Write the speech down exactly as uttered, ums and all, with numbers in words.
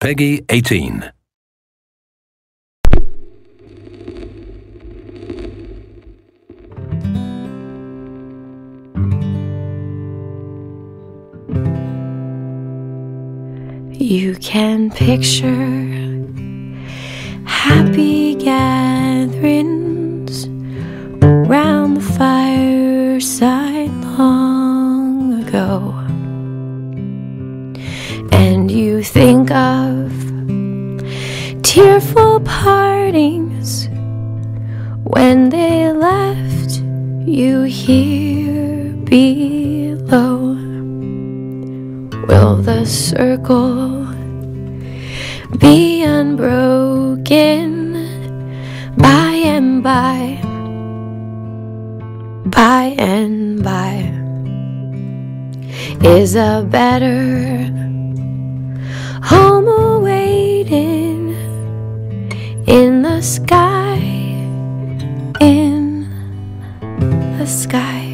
Peggy eighteen. You can picture happy gatherings around the fireside long ago, and you think of tearful partings when they left you here below. Will the circle be unbroken by and by, by and by? Is a better home awaiting in the sky, in the sky?